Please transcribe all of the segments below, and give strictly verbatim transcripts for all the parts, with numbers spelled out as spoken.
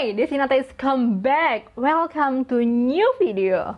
Hai, Desinata is come back. Welcome to new video.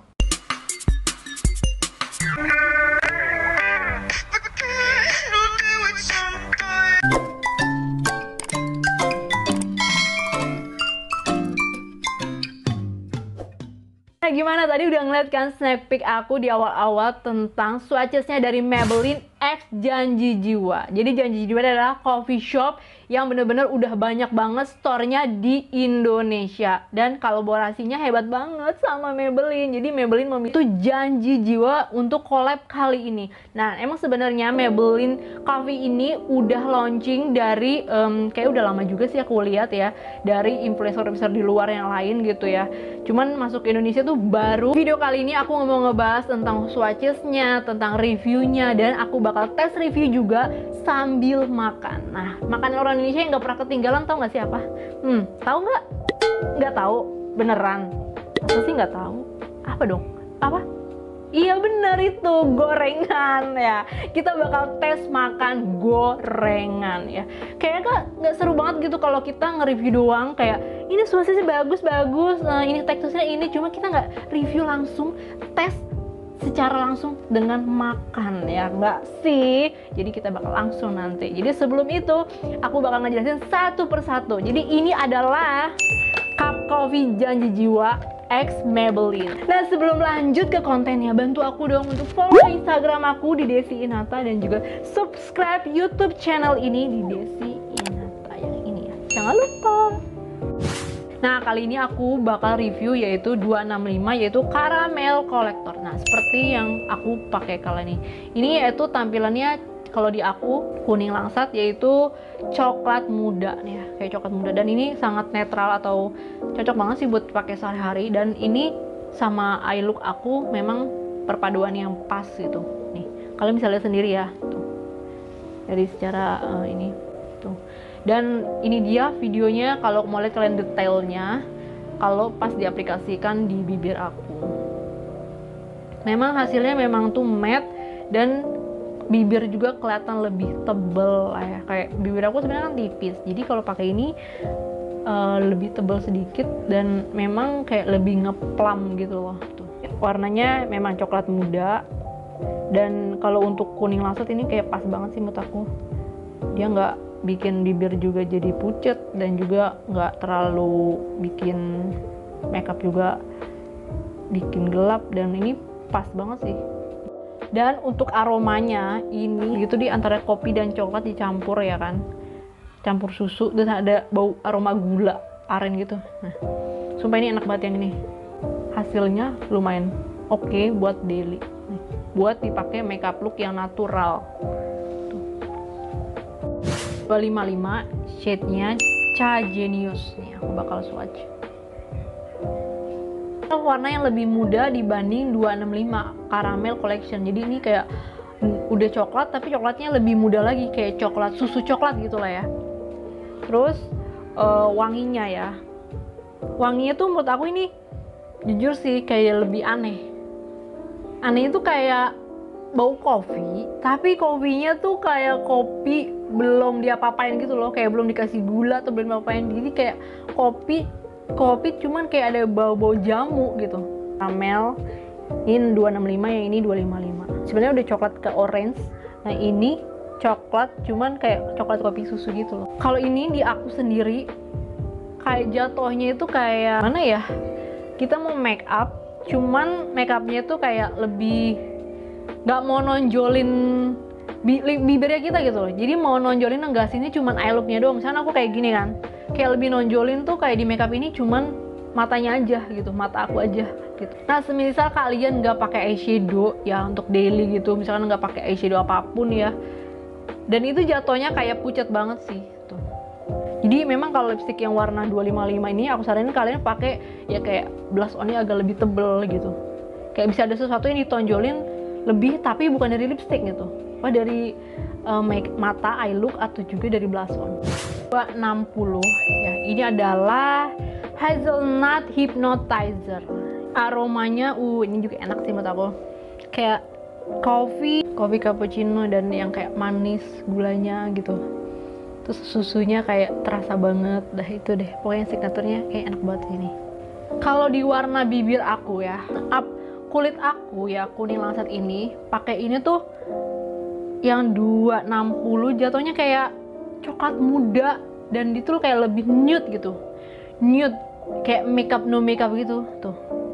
Nah, gimana tadi udah ngeliat kan snack peek aku di awal-awal tentang swatchesnya dari Maybelline X Janji Jiwa. Jadi Janji Jiwa adalah coffee shop yang bener-bener udah banyak banget store-nya di Indonesia, dan kolaborasinya hebat banget sama Maybelline. Jadi Maybelline memilih itu Janji Jiwa untuk collab kali ini. Nah, emang sebenarnya Maybelline Coffee ini udah launching dari um, kayak udah lama juga sih aku lihat ya, dari influencer-influencer di luar yang lain gitu ya. Cuman masuk ke Indonesia tuh baru. Video kali ini aku mau ngebahas tentang swatchesnya, tentang reviewnya, dan aku bakal tes review juga sambil makan. Nah, makanan orang Indonesia yang nggak pernah ketinggalan, tau nggak sih apa? Hmm, tahu nggak? Nggak tahu, beneran? Aku sih nggak tahu. Apa dong? Apa? Iya bener, itu gorengan ya. Kita bakal tes makan gorengan ya. Kayaknya kak nggak seru banget gitu kalau kita nge-review doang, kayak ini suasananya bagus-bagus, nah, ini teksturnya ini, cuma kita nggak review langsung, tes secara langsung dengan makan ya, nggak sih? Jadi kita bakal langsung nanti. Jadi sebelum itu aku bakal ngejelasin satu persatu. Jadi ini adalah cup coffee Janji Jiwa X Maybelline. Nah, sebelum lanjut ke kontennya, bantu aku dong untuk follow Instagram aku di Desi Inata, dan juga subscribe YouTube channel ini di Desi Inata yang ini ya. Jangan lupa. Nah, kali ini aku bakal review yaitu dua enam lima, yaitu caramel collector. Nah, seperti yang aku pakai kali ini. Ini yaitu tampilannya kalau di aku kuning langsat, yaitu coklat muda nih ya, kayak coklat muda, dan ini sangat netral atau cocok banget sih buat pakai sehari-hari. Dan ini sama eye look aku memang perpaduan yang pas gitu. Nih, kalian bisa lihat sendiri ya, tuh. Dari secara uh, ini tuh. Dan ini dia videonya kalau mau lihat kalian detailnya kalau pas diaplikasikan di bibir aku. Memang hasilnya memang tuh matte, dan bibir juga kelihatan lebih tebel lah ya. Kayak bibir aku sebenarnya kan tipis, jadi kalau pakai ini uh, lebih tebel sedikit, dan memang kayak lebih ngeplam gitu loh. Tuh. Warnanya memang coklat muda, dan kalau untuk kuning langsat ini kayak pas banget sih menurut aku. Dia nggak bikin bibir juga jadi pucet, dan juga nggak terlalu bikin makeup juga bikin gelap, dan ini pas banget sih. Dan untuk aromanya ini gitu di antara kopi dan coklat dicampur ya kan, campur susu, dan ada bau aroma gula aren gitu. Nah, sumpah ini enak banget yang ini. Hasilnya lumayan oke okay buat daily, nih, buat dipakai makeup look yang natural. dua lima lima shade-nya Cha Genius. Nih aku bakal swatch. Warna yang lebih muda dibanding dua enam lima Caramel Collection. Jadi ini kayak udah coklat, tapi coklatnya lebih muda lagi, kayak coklat susu coklat gitu lah ya. Terus uh, wanginya ya, wanginya tuh menurut aku ini jujur sih kayak lebih aneh. Aneh itu kayak bau kopi, tapi kopinya tuh kayak kopi belum diapa-apain gitu loh, kayak belum dikasih gula atau belum diapa-apain. Jadi kayak kopi kopi cuman kayak ada bau-bau jamu gitu. Caramel ini dua enam lima, yang ini dua lima lima. Sebenarnya udah coklat ke orange. Nah, ini coklat cuman kayak coklat kopi susu gitu loh. Kalau ini di aku sendiri kayak jatuhnya itu kayak mana ya? Kita mau make up, cuman make upnya tuh kayak lebih nggak mau nonjolin bibirnya kita gitu loh. Jadi mau nonjolin enggak sini cuman eye looknya doang. Misalnya aku kayak gini kan, kayak lebih nonjolin tuh kayak di makeup ini cuman matanya aja gitu, mata aku aja gitu. Nah, semisal kalian nggak pakai eyeshadow ya untuk daily gitu, misalkan nggak pakai eyeshadow apapun ya, dan itu jatuhnya kayak pucat banget sih tuh. Jadi memang kalau lipstick yang warna dua lima lima ini aku saranin kalian pakai ya kayak blush on-nya agak lebih tebel gitu. Kayak bisa ada sesuatu yang ditonjolin lebih, tapi bukan dari lipstick gitu. Wah, dari uh, make, mata, eye look, atau juga dari blush on. dua enam nol ya, ini adalah Hazelnut Hypnotizer. Aromanya, uh ini juga enak sih menurut aku. Kayak coffee, coffee cappuccino, dan yang kayak manis gulanya gitu. Terus susunya kayak terasa banget, dah itu deh. Pokoknya signaturnya kayak enak banget ini. Kalau di warna bibir aku ya, up kulit aku ya kuning langsat ini, pakai ini tuh yang dua enam puluh jatuhnya kayak coklat muda dan itu kayak lebih nude gitu. Nude kayak makeup no makeup gitu tuh.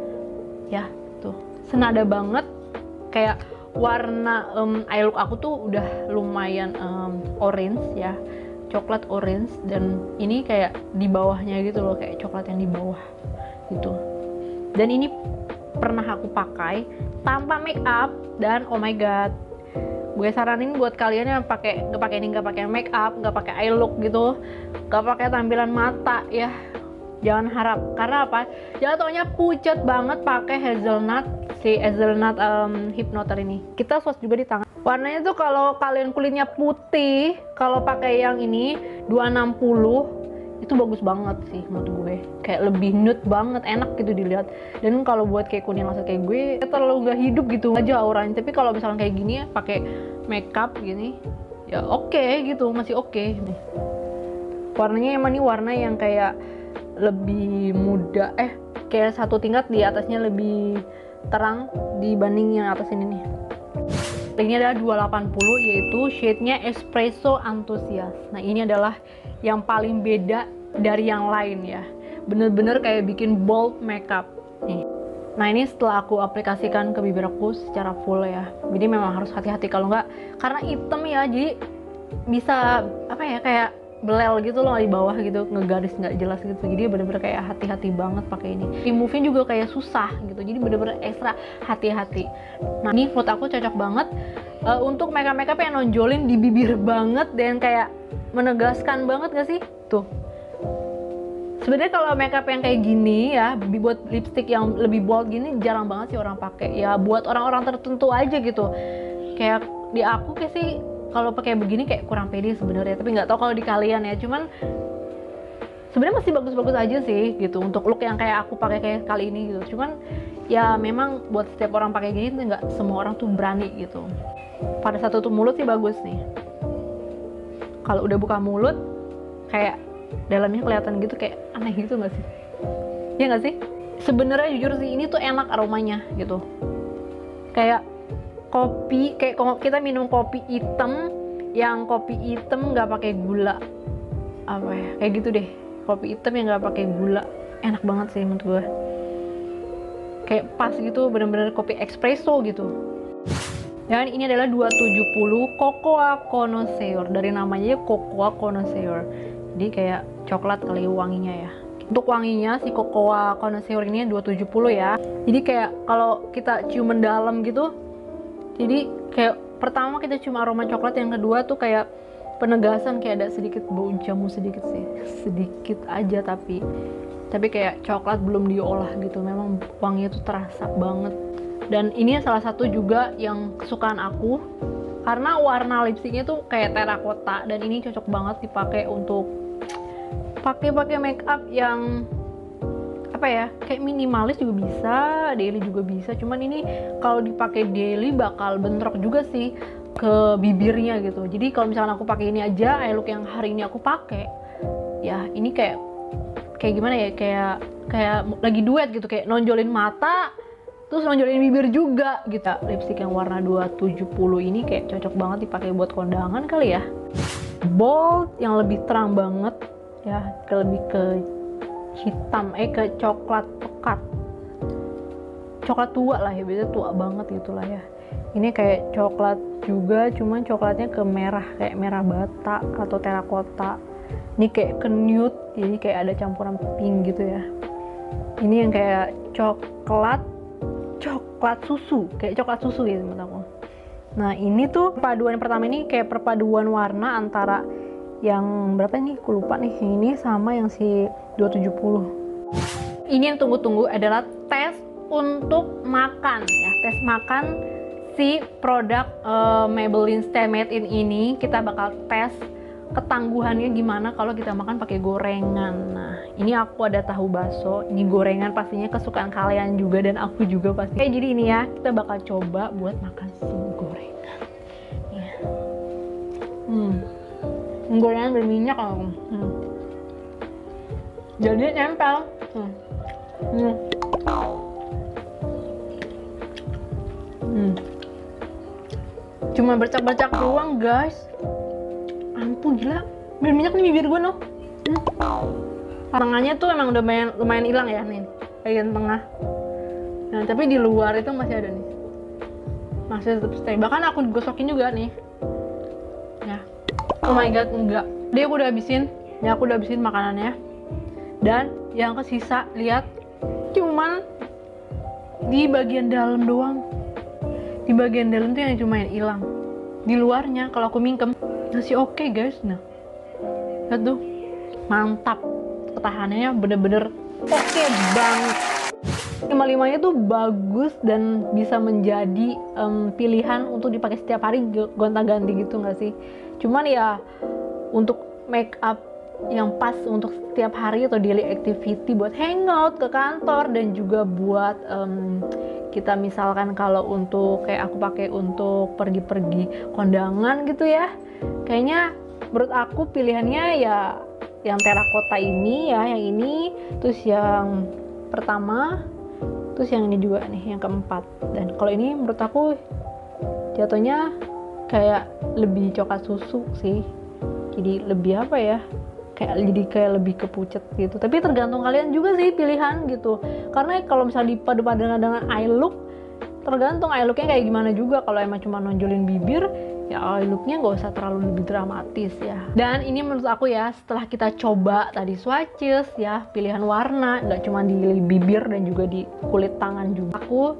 Ya, tuh. Senada banget kayak warna um, eye look aku tuh udah lumayan um, orange ya. Coklat orange dan ini kayak di bawahnya gitu loh, kayak coklat yang di bawah gitu. Dan ini pernah aku pakai tanpa make up dan oh my god, gue saranin buat kalian yang pakai nggak pakai ini nggak pakai make up, nggak pakai eye look gitu, nggak pakai tampilan mata ya, jangan harap. Karena apa? Jatuhnya pucat banget pakai hazelnut, si hazelnut um, hypnoter ini. Kita swatch juga di tangan. Warnanya tuh kalau kalian kulitnya putih, kalau pakai yang ini dua enam puluh itu bagus banget sih menurut gue, kayak lebih nude banget, enak gitu dilihat. Dan kalau buat kayak kuning langsat kayak gue terlalu nggak hidup gitu aja auranya. Tapi kalau misalnya kayak gini ya pakai makeup gini ya oke okay, gitu, masih oke okay. Nih warnanya emang nih warna yang kayak lebih muda, eh kayak satu tingkat di atasnya lebih terang dibanding yang atas ini nih. Ini adalah dua delapan puluh, yaitu shade-nya Espresso Enthusiast. Nah ini adalah yang paling beda dari yang lain ya, bener-bener kayak bikin bold makeup nih. Nah ini setelah aku aplikasikan ke bibir aku secara full ya, jadi memang harus hati-hati kalau nggak, karena hitam ya, jadi bisa apa ya kayak belel gitu loh di bawah gitu, ngegaris nggak jelas gitu. Jadi bener-bener kayak hati-hati banget pakai ini. Remove-nya juga kayak susah gitu, jadi bener-bener ekstra hati-hati. Nah ini menurut aku cocok banget uh, untuk makeup-makeup yang nonjolin di bibir banget dan kayak menegaskan banget gak sih? Tuh. Sebenarnya kalau makeup yang kayak gini ya, buat lipstick yang lebih bold gini jarang banget sih orang pakai. Ya buat orang-orang tertentu aja gitu. Kayak di aku kayak sih kalau pakai begini kayak kurang pede sebenarnya, tapi nggak tahu kalau di kalian ya. Cuman sebenarnya masih bagus-bagus aja sih gitu untuk look yang kayak aku pakai kayak kali ini gitu. Cuman ya memang buat setiap orang pakai gini tuh nggak semua orang tuh berani gitu. Pada satu tuh mulut sih bagus nih. Kalau udah buka mulut kayak dalamnya kelihatan gitu, kayak aneh gitu nggak sih? Ya nggak sih? Sebenarnya jujur sih ini tuh enak aromanya gitu. Kayak kopi, kayak kita minum kopi hitam yang kopi hitam nggak pakai gula, apa ya kayak gitu deh. Kopi hitam yang nggak pakai gula enak banget sih menurut gue. Kayak pas gitu, bener-bener kopi espresso gitu. Dan ini adalah dua tujuh puluh Cocoa Connoisseur, dari namanya Cocoa Connoisseur. Jadi kayak coklat kali wanginya ya. Untuk wanginya si Cocoa Connoisseur ini dua tujuh puluh ya. Jadi kayak kalau kita cium mendalam gitu, jadi kayak pertama kita cium aroma coklat, yang kedua tuh kayak penegasan, kayak ada sedikit bau jamu sedikit sih, sedikit aja tapi tapi kayak coklat belum diolah gitu. Memang wanginya tuh terasa banget. Dan ini salah satu juga yang kesukaan aku karena warna lipstiknya tuh kayak terakota, dan ini cocok banget dipakai untuk pakai-pakai make up yang apa ya, kayak minimalis juga bisa, daily juga bisa. Cuman ini kalau dipakai daily bakal bentrok juga sih ke bibirnya gitu. Jadi kalau misalnya aku pakai ini aja, eye look yang hari ini aku pakai, ya ini kayak kayak gimana ya, kayak kayak lagi duet gitu, kayak nonjolin mata terus nonjolin bibir juga gitu. Lipstick yang warna dua tujuh puluh ini kayak cocok banget dipakai buat kondangan kali ya. Bold yang lebih terang banget ya, ke lebih ke hitam, eh ke coklat pekat, coklat tua lah ya, biasanya tua banget gitulah ya. Ini kayak coklat juga, cuman coklatnya ke merah, kayak merah bata atau terakota. Ini kayak ke nude, jadi kayak ada campuran pink gitu ya. Ini yang kayak coklat coklat susu, kayak coklat susu gitu menurut aku. Nah ini tuh perpaduan pertama ini kayak perpaduan warna antara yang berapa nih, aku lupa nih, yang ini sama yang si dua tujuh puluh. Ini yang tunggu-tunggu adalah tes untuk makan ya, tes makan si produk uh, Maybelline Stay Made In ini. Kita bakal tes ketangguhannya gimana kalau kita makan pakai gorengan. Nah ini aku ada tahu bakso, ini gorengan pastinya kesukaan kalian juga dan aku juga pasti. Oke, jadi ini ya, kita bakal coba buat makan si gorengan ya. Hmm. gorengan berminyak aku. Hmm. Jadi nempel. Hmm. Hmm. Hmm. Cuma bercak-bercak doang guys. Ampun gila, berminyak nih bibir gue noh. Hmm. Tengahnya tuh emang udah lumayan lumayan hilang ya nih, bagian tengah. Nah tapi di luar itu masih ada nih, masih tetap stay. Bahkan aku gosokin juga nih. Ya, oh my god enggak. Dia aku udah habisin, ya aku udah habisin makanannya. Dan yang kesisa lihat, cuman di bagian dalam doang. Di bagian dalam tuh yang cuma yang hilang. Di luarnya kalau aku mingkem masih oke okay, guys. Nah, lihat tuh, mantap. Ketahanannya bener-bener oke okay banget. lima limanya tuh bagus dan bisa menjadi um, pilihan untuk dipakai setiap hari, gonta-ganti gitu nggak sih? Cuman ya untuk make up yang pas untuk setiap hari atau daily activity, buat hangout ke kantor, dan juga buat um, kita misalkan kalau untuk kayak aku pakai untuk pergi-pergi kondangan gitu ya, kayaknya menurut aku pilihannya ya yang terakota ini ya, yang ini, terus yang pertama, terus yang ini juga nih, yang keempat. Dan kalau ini menurut aku jatuhnya kayak lebih coklat susu sih, jadi lebih apa ya, kayak jadi kayak lebih kepucet gitu. Tapi tergantung kalian juga sih pilihan gitu, karena kalau misalnya dipadu-padankan dengan eye look, tergantung eye looknya kayak gimana juga. Kalau emang cuma nonjolin bibir, ya eye looknya nggak usah terlalu lebih dramatis ya. Dan ini menurut aku ya, setelah kita coba tadi swatches ya, pilihan warna nggak cuma di bibir dan juga di kulit tangan juga. Aku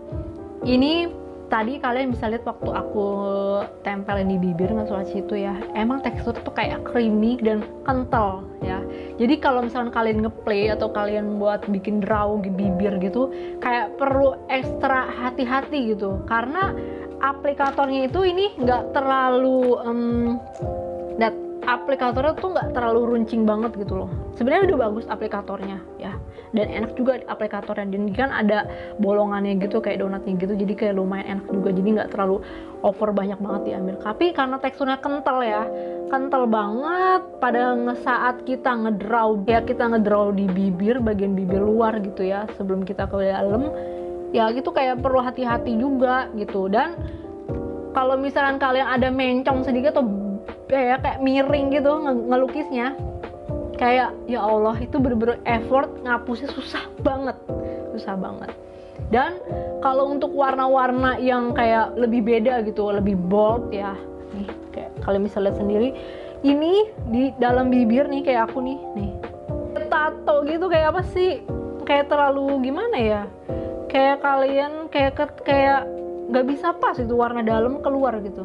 ini tadi kalian bisa lihat waktu aku tempelin di bibir nge swatch itu ya, emang tekstur tuh kayak creamy dan kental ya. Jadi kalau misalnya kalian ngeplay atau kalian buat bikin draw di bibir gitu, kayak perlu ekstra hati-hati gitu, karena aplikatornya itu ini nggak terlalu um, dat aplikatornya tuh nggak terlalu runcing banget gitu loh. Sebenarnya udah bagus aplikatornya ya, dan enak juga aplikatornya, dan kan ada bolongannya gitu kayak donatnya gitu, jadi kayak lumayan enak juga, jadi nggak terlalu over banyak banget diambil. Tapi karena teksturnya kental ya, kental banget pada saat kita ngedraw ya, kita ngedraw di bibir, bagian bibir luar gitu ya, sebelum kita ke dalam ya gitu, kayak perlu hati-hati juga gitu. Dan kalau misalkan kalian ada mencong sedikit atau kayak kayak miring gitu ngelukisnya, kayak ya Allah itu bener-bener effort ngapusnya susah banget, susah banget. Dan kalau untuk warna-warna yang kayak lebih beda gitu, lebih bold ya, nih kayak kalian bisa lihat sendiri, ini di dalam bibir nih kayak aku nih, nih tato gitu, kayak apa sih, kayak terlalu gimana ya, kayak kalian kayak kayak nggak bisa pas itu warna dalam keluar gitu.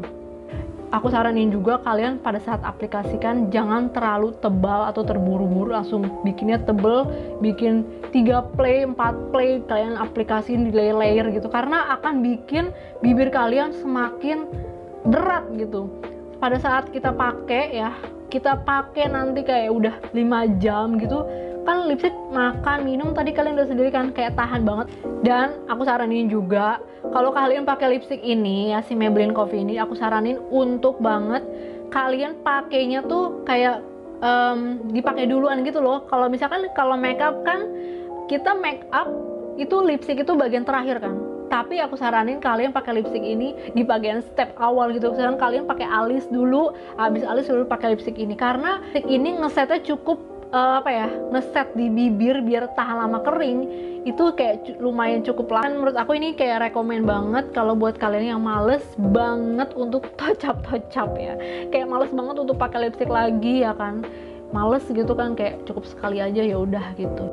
Aku saranin juga kalian pada saat aplikasikan jangan terlalu tebal atau terburu-buru langsung bikinnya tebel, bikin tiga play, empat play, kalian aplikasiin di layer-layer gitu, karena akan bikin bibir kalian semakin berat gitu. Pada saat kita pakai ya, kita pakai nanti kayak udah lima jam gitu, kan lipstick makan minum tadi kalian udah sendiri kan, kayak tahan banget. Dan aku saranin juga kalau kalian pakai lipstick ini ya, si Maybelline Coffee ini, aku saranin untuk banget kalian pakainya tuh kayak um, dipakai duluan gitu loh. Kalau misalkan kalau makeup kan kita make up itu lipstick itu bagian terakhir kan, tapi aku saranin kalian pakai lipstick ini di bagian step awal gitu. Misalkan kalian pakai alis dulu, habis alis dulu pakai lipstick ini, karena lipstick ini ngesetnya cukup Uh, apa ya, ngeset di bibir biar tahan lama kering, itu kayak lumayan cukup lama. Menurut aku ini kayak rekomen banget kalau buat kalian yang males banget untuk touch up touch up ya, kayak males banget untuk pakai lipstick lagi ya kan, males gitu kan, kayak cukup sekali aja ya udah gitu.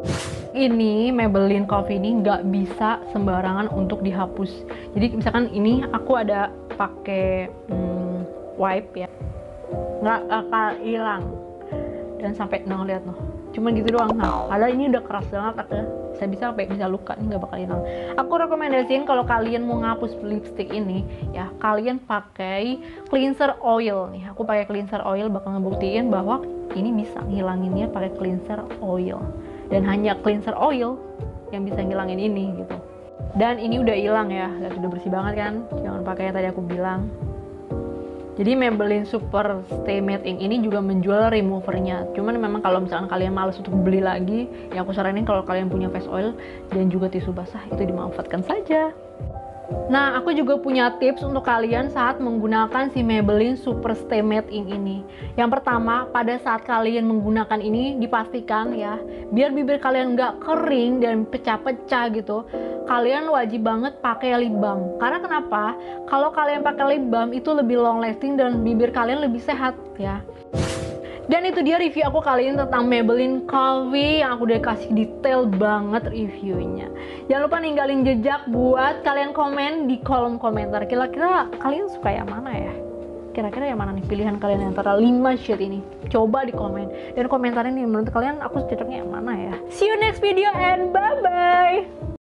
Ini Maybelline Coffee ini nggak bisa sembarangan untuk dihapus. Jadi misalkan ini aku ada pakai hmm, wipe ya, nggak akan hilang. Dan sampai noh lihat noh, cuman gitu doang. Nah, padahal ini udah keras banget, aku saya bisa sampai bisa luka, ini nggak bakal hilang. Aku rekomendasiin kalau kalian mau ngapus lipstick ini ya, kalian pakai cleanser oil nih. Aku pakai cleanser oil, bakal ngebuktiin bahwa ini bisa ngilanginnya pakai cleanser oil, dan hanya cleanser oil yang bisa ngilangin ini gitu. Dan ini udah hilang ya, lihat udah bersih banget kan, jangan pakai yang tadi aku bilang. Jadi Maybelline Super Stay Matte Ink ini juga menjual removernya. Cuman memang kalau misalkan kalian males untuk beli lagi, ya aku saranin kalau kalian punya face oil dan juga tisu basah itu dimanfaatkan saja. Nah, aku juga punya tips untuk kalian saat menggunakan si Maybelline Super Stay Matte Ink ini. Yang pertama, pada saat kalian menggunakan ini, dipastikan ya, biar bibir kalian nggak kering dan pecah-pecah gitu, kalian wajib banget pakai lip balm. Karena kenapa? Kalau kalian pakai lip balm itu lebih long lasting dan bibir kalian lebih sehat ya. Dan itu dia review aku kali ini tentang Maybelline Coffee yang aku udah kasih detail banget reviewnya. Jangan lupa ninggalin jejak buat kalian komen di kolom komentar. Kira-kira kalian suka yang mana ya? Kira-kira yang mana nih pilihan kalian antara lima shade ini? Coba di komen. Dan komentarin nih menurut kalian aku cocoknya yang mana ya? See you next video and bye-bye!